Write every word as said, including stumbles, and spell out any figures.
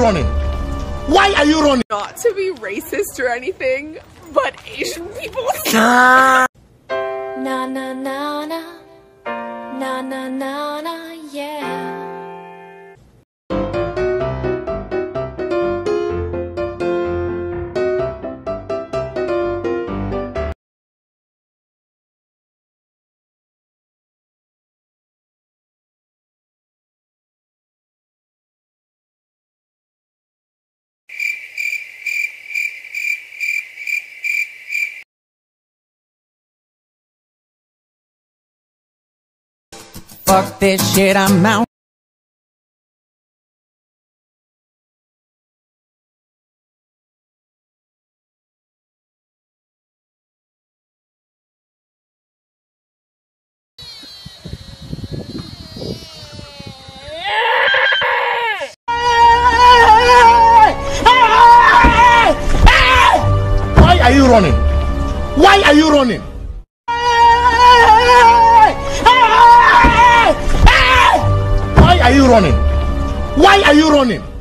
running? Why are you running? Not to be racist or anything, but Asian people. Na na na na na na na na yeah. Fuck this shit, I'm out. Why are you running? Why are you running? Why are you running? Why are you running?